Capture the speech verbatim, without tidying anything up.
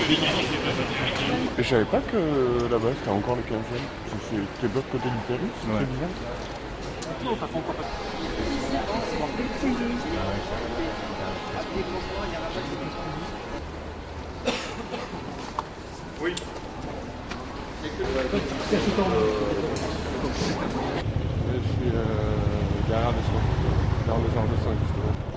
Et je savais pas que là-bas c'était encore le quinzième. C'était de l'autre côté du Pérou, c'est Ouais. très bizarre. Oui. Je suis euh, derrière le centre, vers le genre de sang justement.